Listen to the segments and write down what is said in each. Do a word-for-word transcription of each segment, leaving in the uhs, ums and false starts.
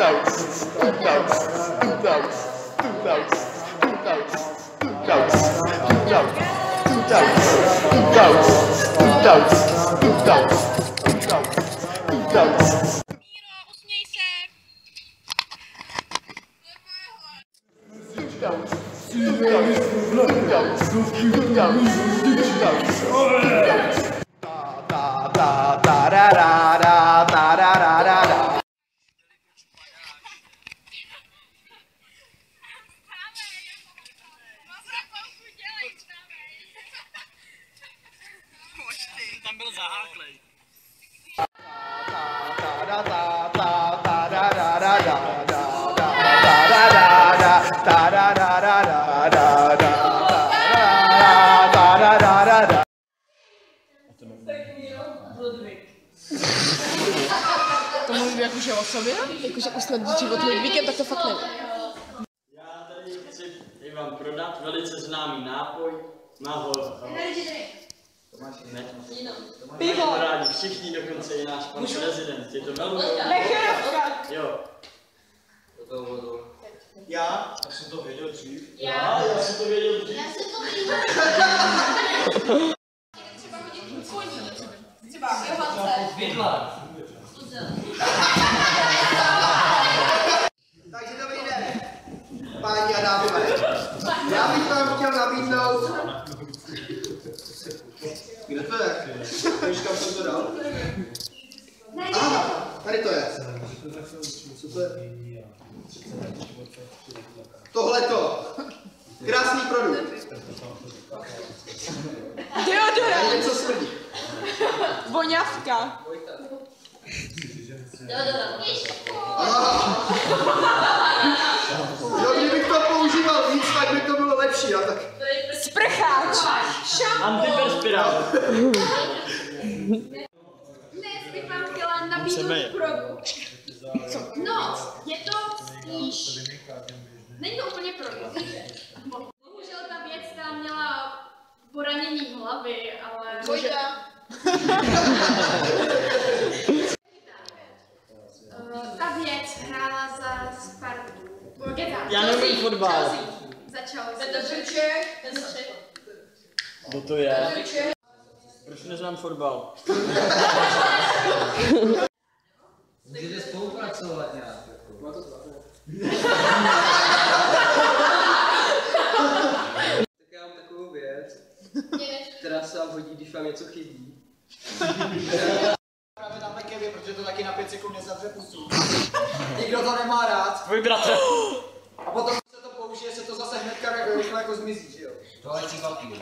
Tam byl zaháklej. To mluví jakože o sobě? Jakože už jsme život Ludvíkem, tak to fakt nevím. Já tady chci vám prodat velice známý nápoj. Nahor. Ne. Pivo! Rádi všichni, dokonce i náš pan prezident. Je to velmi... Necherovka! Jo. Já? Já jsem to věděl dřív. Já? Já jsem to věděl dřív. Já jsem to věděl. Třeba hodit koní. Třeba Johance. Vidla. Takže dobrý den, páni a dámové. Já bych vám chtěl nabídnout... Kde to je? Víš, kam jsem to dal? Aha, tady to je. Co to je? Tohleto. Krásný produkt. Deodorant! Tady něco smrdí. Voňavka! No, kdybych to používal víc, tak by to bylo lepší, a tak... Sprcháč! Antiperspirátor. Dnes bych vám chtěla nabídnout produkt. No, je to spíš... Není to úplně produkt. Bohužel ta věc tam měla poranění hlavy, ale... Vojta! Ta věc hrála za Spartu. Já nevím fotbal. Za Chelsea. Petr Řeček! Kdo to je? Proč neznám fotbal? Můžete spolupracovat nějak. Tak já mám takovou věc, která se vám hodí, když vám něco chybí. Právě dáme Kevě, protože to taky na pět sekund nezavře pusu. Nikdo to nemá rád. Tvůj bratr. A potom se to použije, se to zase hnedka rychle jako zmizí, že jo? Toaleční papír.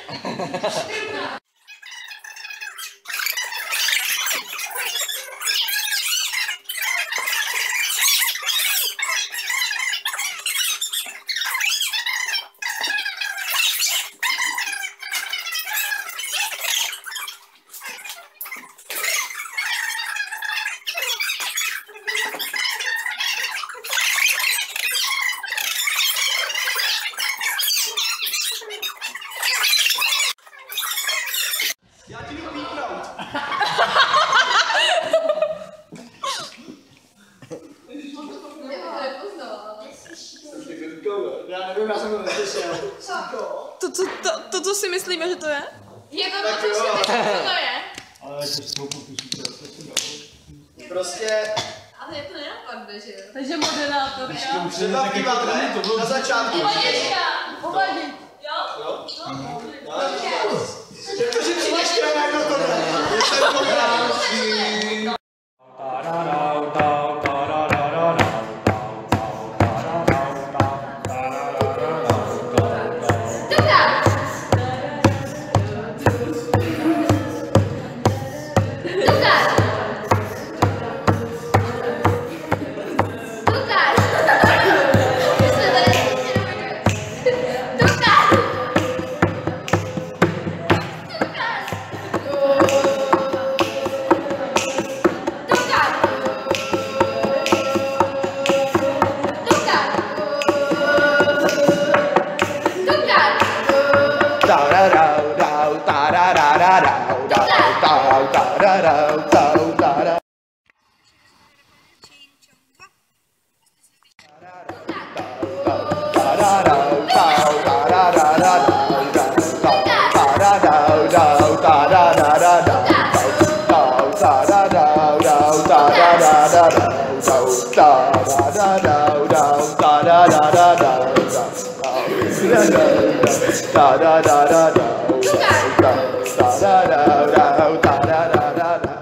Já ti jdu píknout. Já nevím, já jsem to neslyšel. To, co, to, to, co si myslíme, že to je? Je to to, co si myslím, co to je? Ale jako s tou prostě... Ale je to nenapadne, že jo? Takže moderátorka. Třeba býváme na začátku. Uvadička! Uvadí. Jo? Jo? Protože přijdeš krajná, kdo to jde. Je ten dobrý. Da da da da da. Da da da da da da da da da.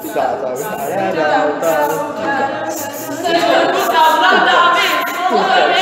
Stop, stop, stop, stop.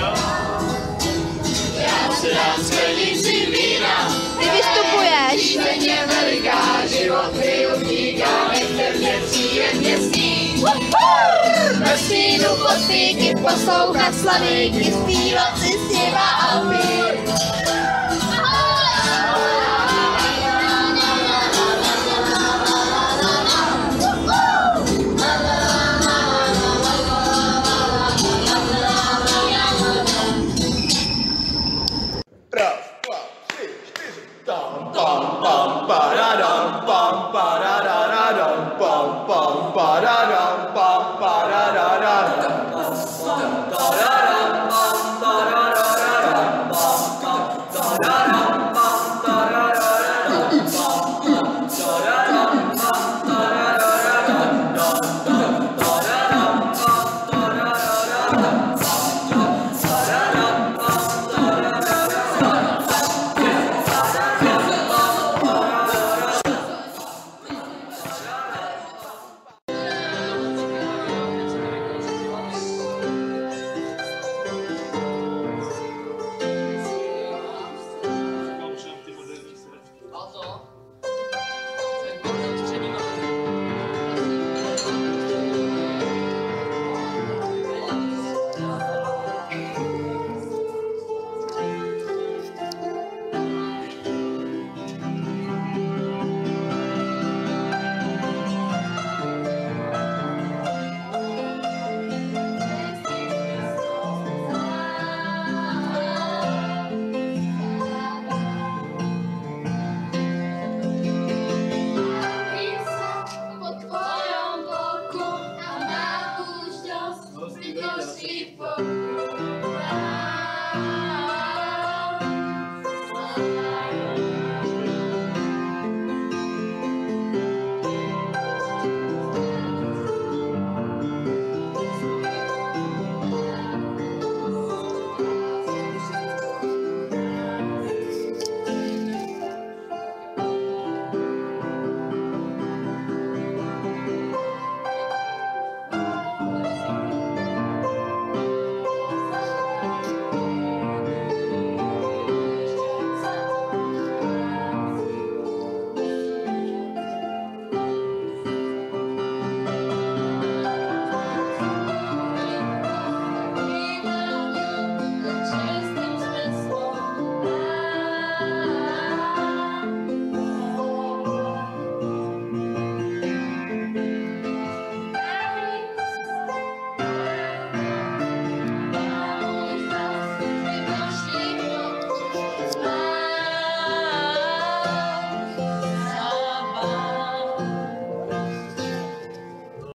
Já si dám sklenici vína. Ty vystupuješ. Země veliká, život mi utíká, nechte mě cílet mě sní. Ve stínu pod píky poslouchat slavíky, zpívat si s nima a pít.